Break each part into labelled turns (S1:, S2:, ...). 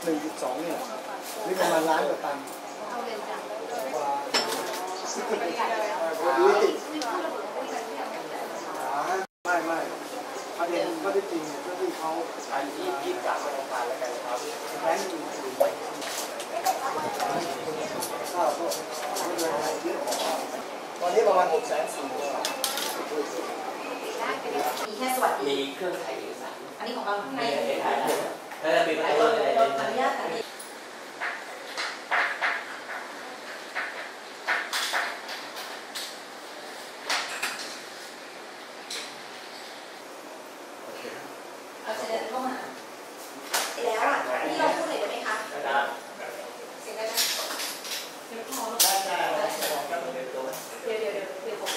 S1: 1.2เนี่ยนี่ประมาณล้านกว่าตันไม่ประเด็นก็ได้จริงเนี่ยก็คือเขาอันที่กลับมาทำการแล้วกันครับแบงค์ตอนนี้ประมาณ640,000
S2: มีแค่สวัสดี
S3: มีเครื่องถ่ายเอกสาร
S2: อันนี้ของเราใน
S3: แล้วปิดประตูเลย
S2: ขออนุญาตเอาเชิญเข้ามาแล้วอ่ะที่เราพูดเลยได้ไหมคะเสียงได้ไหมเดี๋ยวพอเดี๋ยวผม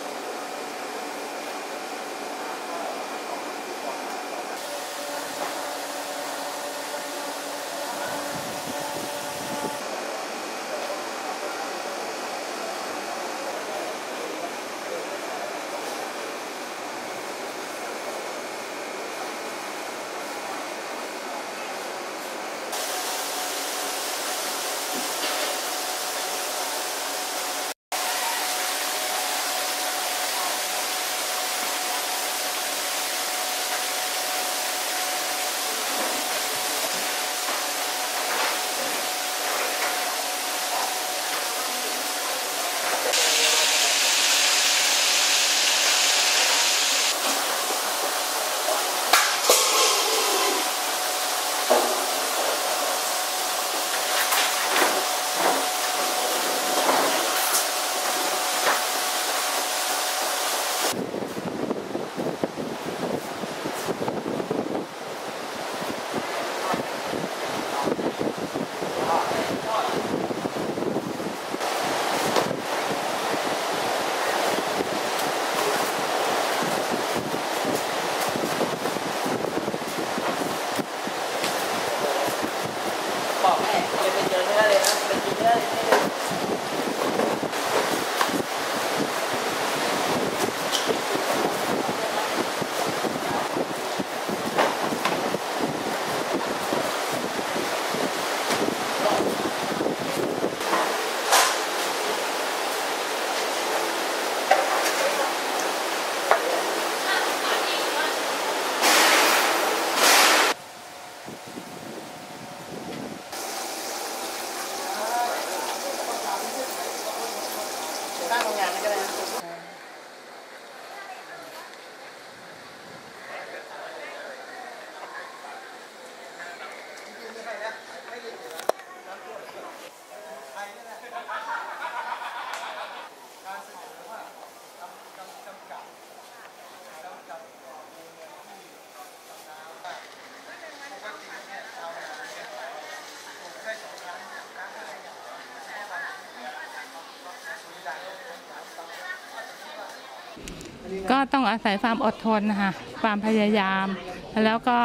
S3: บอกแม่ไปเจอเนื้อเลยนะไปกินเนื้อเลยตั้งโรงงานนั่นก็ได้นะ
S4: ก็ต้องอาศัยความอดทนนะคะความพยายามแล้วก็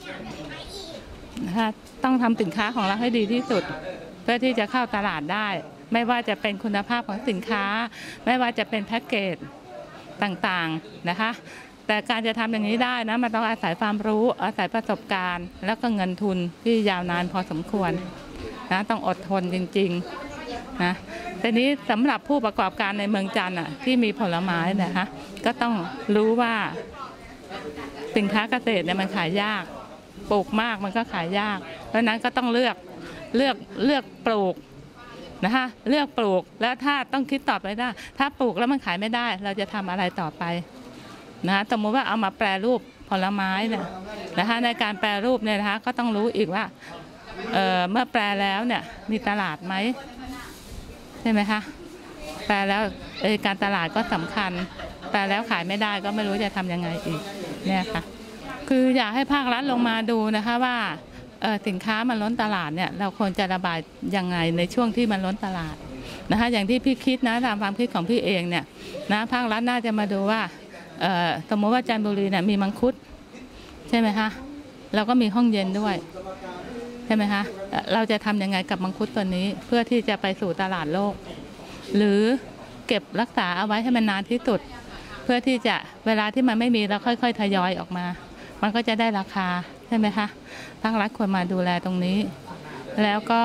S4: ต้องทำสินค้าของเราให้ดีที่สุดเพื่อที่จะเข้าตลาดได้ไม่ว่าจะเป็นคุณภาพของสินค้าไม่ว่าจะเป็นแพ็กเกจต่างๆนะคะแต่การจะทำอย่างนี้ได้นะมันต้องอาศัยความรู้อาศัยประสบการณ์แล้วก็เงินทุนที่ยาวนานพอสมควรนะต้องอดทนจริงๆนะทีนี้สำหรับผู้ประกอบการในเมืองจันทร์ที่มีผลไม้นะคะก็ต้องรู้ว่าสินค้าเกษตรเนี่ยมันขายยากปลูกมากมันก็ขายยากเพราะนั้นก็ต้องเลือกปลูกนะคะเลือกปลูกแล้วถ้าต้องคิดต่อไปได้ถ้าปลูกแล้วมันขายไม่ได้เราจะทำอะไรต่อไปนะสมมติว่าเอามาแปรรูปผลไม้เนี่ยนะคะในการแปรรูปเนี่ยนะคะก็ต้องรู้อีกว่าเมื่อแปรแล้วเนี่ยมีตลาดไหมใช่ไหมคะแปลแล้วการตลาดก็สำคัญแปลแล้วขายไม่ได้ก็ไม่รู้จะทำยังไงอีกเนี่ยค่ะคืออยากให้ภาครัฐลงมาดูนะคะว่าสินค้ามันล้นตลาดเนี่ยเราควรจะระบายยังไงในช่วงที่มันล้นตลาดนะคะอย่างที่พี่คิดนะตามความคิดของพี่เองเนี่ยนะภาครัฐน่าจะมาดูว่าสมมติว่าจันทบุรีเนี่ยมีมังคุดใช่ไหมคะเราก็มีห้องเย็นด้วยใช่ไหมคะเราจะทำยังไงกับมังคุดตัวนี้เพื่อที่จะไปสู่ตลาดโลกหรือเก็บรักษาเอาไว้ให้มันนานที่สุดเพื่อที่จะเวลาที่มันไม่มีเราค่อยๆทยอยออกมามันก็จะได้ราคาใช่ไหมคะภาครัฐควรมาดูแลตรงนี้แล้วก็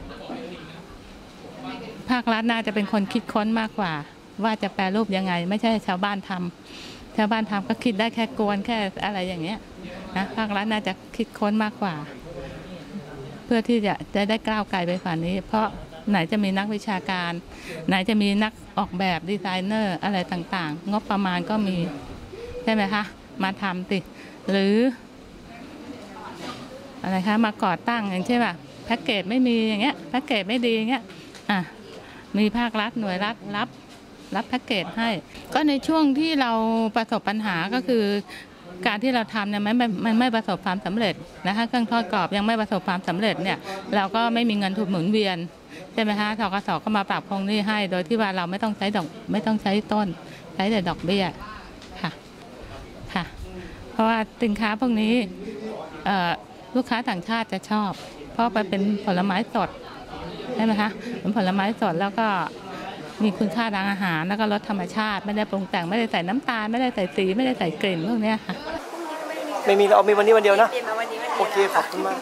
S4: ภาครัฐน่าจะเป็นคนคิดค้นมากกว่าว่าจะแปรรูปยังไงไม่ใช่ชาวบ้านทำชาวบ้านทำก็คิดได้แค่กวนแค่อะไรอย่างเงี้ยนะภาครัฐน่าจะคิดค้นมากกว่าเพื่อที่จะได้ก้าวไกลไปฝ่านี้เพราะไหนจะมีนักวิชาการไหนจะมีนักออกแบบดีไซเนอร์อะไรต่างๆงบประมาณก็มีใช่ไหมคะมาทำติหรืออะไรคะมาก่อตั้งอย่างเช่นแบบแพ็กเกจไม่มีอย่างเงี้ยแพ็กเกจไม่ดีอย่างเงี้ยมีภาครัฐหน่วยรัฐรับแพ็กเกจให้ก็ในช่วงที่เราประสบปัญหาก็คือการที่เราทำเนี่ยมันไม่ประสบความสำเร็จนะคะเครื่องทอดกรอบยังไม่ประสบความสำเร็จเนี่ยเราก็ไม่มีเงินทุนหมุนเวียนใช่ไหมคะธกส.ก็มาปรับคงหนี้ให้โดยที่ว่าเราไม่ต้องใช้ต้นใช้แต่ดอกเบี้ยค่ะเพราะว่าสินค้าพวกนี้ลูกค้าต่างชาติจะชอบเพราะมันเป็นผลไม้สดใช่ไหมคะเป็นผลไม้สดแล้วก็มีคุณค่าทางอาหารแล้วก็รสธรรมชาติไม่ได้ปรุงแต่งไม่ได้ใส่น้ำตาลไม่ได้ใส่สีไม่ได้ใส่กลิ่นพวกนี้ค่ะ
S1: ไม่มีเรามีวันนี้วันเดียวนะโอเคขอบคุณมาก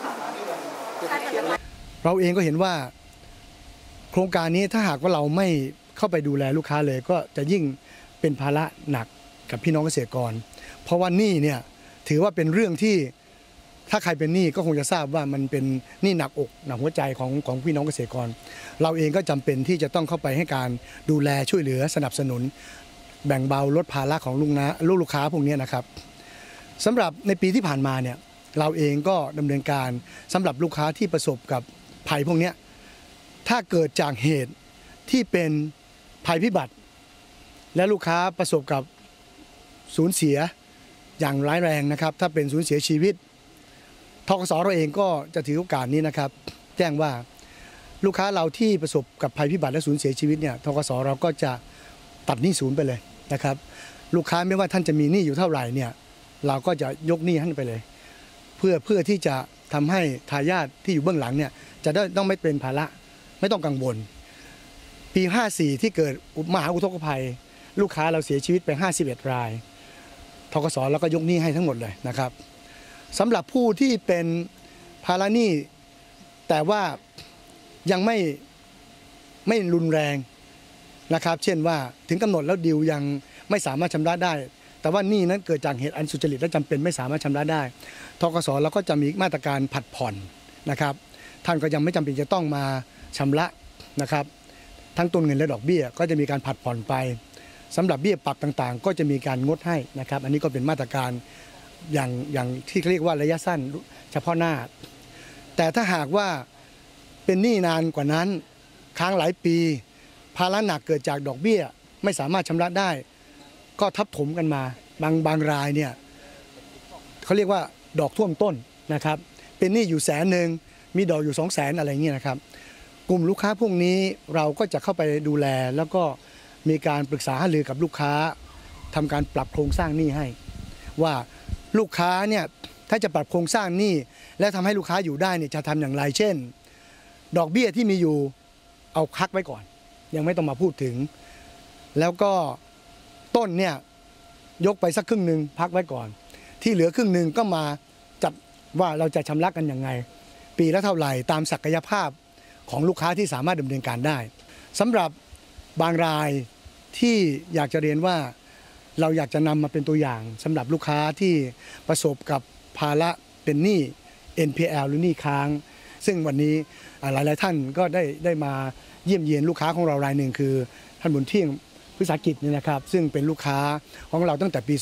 S5: เราเองก็เห็นว่าโครงการนี้ถ้าหากว่าเราไม่เข้าไปดูแลลูกค้าเลยก็จะยิ่งเป็นภาระหนักกับพี่น้องเกษตรกรเพราะว่าหนี้เนี่ยถือว่าเป็นเรื่องที่ถ้าใครเป็นหนี้ก็คงจะทราบว่ามันเป็นหนี้หนักอกหนักหัวใจของพี่น้องเกษตรกรเราเองก็จำเป็นที่จะต้องเข้าไปให้การดูแลช่วยเหลือสนับสนุนแบ่งเบาลดภาระของลูกค้าพวกนี้นะครับสำหรับในปีที่ผ่านมาเนี่ยเราเองก็ดำเนินการสำหรับลูกค้าที่ประสบกับภัยพวกนี้ถ้าเกิดจากเหตุที่เป็นภัยพิบัติและลูกค้าประสบกับสูญเสียอย่างร้ายแรงนะครับถ้าเป็นสูญเสียชีวิตธกส.เราเองก็จะถือโอกาสนี้นะครับแจ้งว่าลูกค้าเราที่ประสบกับภัยพิบัติและสูญเสียชีวิตเนี่ยธกส.เราก็จะตัดหนี้ศูนย์ไปเลยนะครับลูกค้าไม่ว่าท่านจะมีหนี้อยู่เท่าไหร่เนี่ยเราก็จะยกหนี้ท่านไปเลยเพื่อที่จะทำให้ทายาทที่อยู่เบื้องหลังเนี่ยจะได้ต้องไม่เป็นภาระไม่ต้องกังวลปี54ที่เกิดมหาอุทกภัยลูกค้าเราเสียชีวิตไป51รายธกส.แล้วก็ยกหนี้ให้ทั้งหมดเลยนะครับสำหรับผู้ที่เป็นภาระหนี้แต่ว่ายังไม่รุนแรงนะครับเช่นว่าถึงกำหนดแล้วดิวยังไม่สามารถชำระได้แต่ว่าหนี้นั้นเกิดจากเหตุอันสุจริตและจำเป็นไม่สามารถชำระได้ธกส.เราก็จะมีมาตรการผัดผ่อนนะครับท่านก็ยังไม่จำเป็นจะต้องมาชำระนะครับทั้งต้นเงินและดอกเบี้ยก็จะมีการผัดผ่อนไปสำหรับเบี้ยปรับต่างๆก็จะมีการงดให้นะครับอันนี้ก็เป็นมาตรการอย่างที่เรียกว่าระยะสั้นเฉพาะหน้าแต่ถ้าหากว่าเป็นหนี้นานกว่านั้นค้างหลายปีภาระหนักเกิดจากดอกเบี้ยไม่สามารถชำระได้ก็ทับถมกันมาบางรายเนี่ยเขาเรียกว่าดอกท่วมต้นนะครับเป็นหนี้อยู่100,000มีดอกอยู่200,000อะไรเงี้ยนะครับกลุ่มลูกค้าพวกนี้เราก็จะเข้าไปดูแลแล้วก็มีการปรึกษาหารือกับลูกค้าทำการปรับโครงสร้างหนี้ให้ว่าลูกค้าเนี่ยถ้าจะปรับโครงสร้างหนี้และทำให้ลูกค้าอยู่ได้เนี่ยจะทำอย่างไรเช่นดอกเบี้ยที่มีอยู่เอาพักไว้ก่อนยังไม่ต้องมาพูดถึงแล้วก็ต้นเนี่ยยกไปสักครึ่งหนึ่งพักไว้ก่อนที่เหลือครึ่งหนึ่งก็มาจัดว่าเราจะชำระกันยังไงปีละเท่าไหร่ตามศักยภาพของลูกค้าที่สามารถดำเนินการได้สำหรับบางรายที่อยากจะเรียนว่าเราอยากจะนำมาเป็นตัวอย่างสำหรับลูกค้าที่ประสบกับภาระเป็นหนี้ NPL หรือหนี้ค้างซึ่งวันนี้หลายๆท่านก็ได้มาเยี่ยมเยียนลูกค้าของเรารายหนึ่งคือท่านบุญเที่ยงพฤกษกิจนี่นะครับซึ่งเป็นลูกค้าของเราตั้งแต่ปี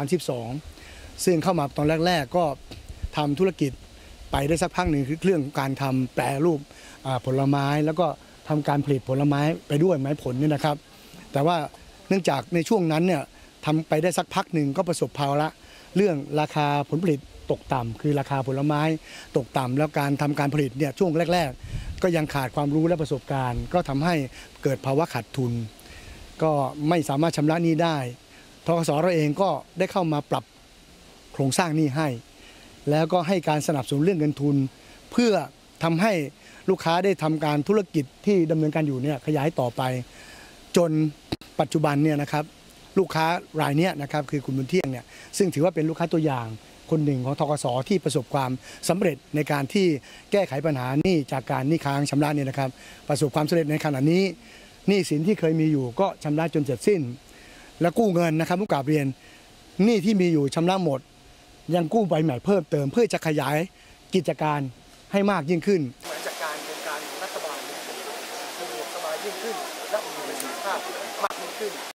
S5: 2532 ซึ่งเข้ามาตอนแรกๆก็ทำธุรกิจไปได้สักพักหนึ่งคือเรื่องการทำแปรรูปผลไม้แล้วก็ทำการผลิตผลไม้ไปด้วยไม้ผลนี่นะครับแต่ว่าเนื่องจากในช่วงนั้นเนี่ยทำไปได้สักพักหนึ่งก็ประสบภาวะเรื่องราคาผลผลิตตกต่ำคือราคาผลไม้ตกต่ำแล้วการทำการผลิตเนี่ยช่วงแรกๆก็ยังขาดความรู้และประสบการณ์ก็ทำให้เกิดภาวะขาดทุนก็ไม่สามารถชำระหนี้ได้ธกส.เราเองก็ได้เข้ามาปรับโครงสร้างหนี้ให้แล้วก็ให้การสนับสนุนเรื่องเงินทุนเพื่อทำให้ลูกค้าได้ทำการธุรกิจที่ดำเนินการอยู่เนี่ยขยายต่อไปจนปัจจุบันเนี่ยนะครับลูกค้ารายนี้นะครับคือคุณบุญเที่ยงเนี่ยซึ่งถือว่าเป็นลูกค้าตัวอย่างคนหนึ่งของธกส.ที่ประสบความสำเร็จในการที่แก้ไขปัญหาหนี้จากการหนี้ค้างชำระเนี่ยนะครับประสบความสำเร็จในขณะนี้หนี้สินที่เคยมีอยู่ก็ชำระจนเสร็จสิ้นและกู้เงินนะครับผู้กราบเรียนหนี้ที่มีอยู่ชำระหมดยังกู้ใบใหม่เพิ่มเติมเพื่อจะขยายกิจการให้มากยิ่งขึ้นเหมือนจากการเป็นการของรัฐบาลสะดวกสบายยิ่งขึ้นและมีประสิทธิภาพมากยิ่งขึ้น